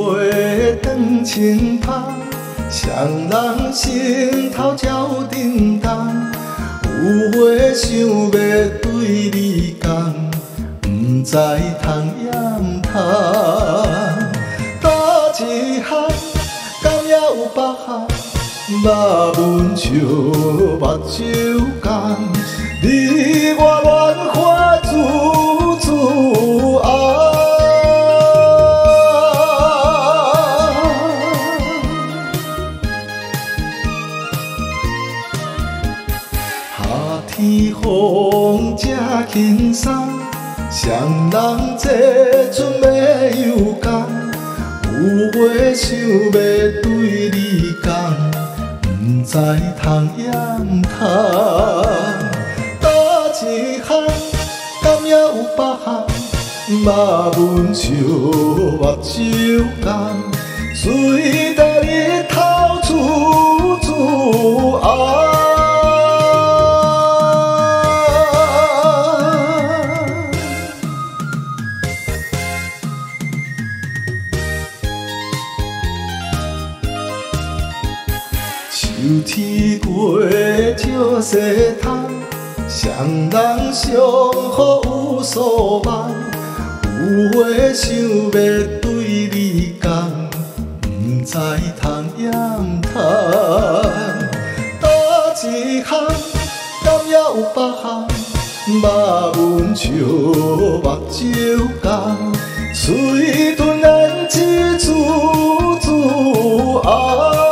月长青芳，双人心头照叮当。有话想要对你讲，不知通掩通。搭一项，敢也有别项？肉文笑，目睭干，你我恋花处处红。夏天风正轻松，双人坐船要游港。有话想要对你讲，不知通掩通。搭一项，敢也有别项？肉文笑，目睭干，随着日头处处红。秋天过照西窗，双人相互有所望。有话想要对你讲，不知通掩通。搭一项，敢也有别项？肉文笑，目睭干，随顿胭脂处处红。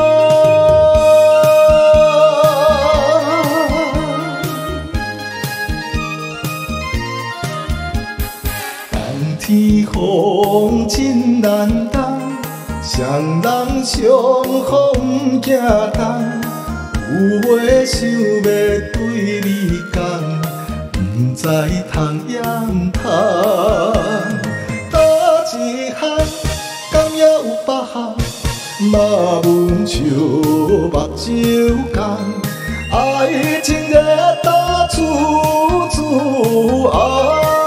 天风真难当，双人相互不惊动。有话想要对你讲，不知通掩通。搭一项，敢也有别项？肉文笑，目睭干，爱情热到处处红。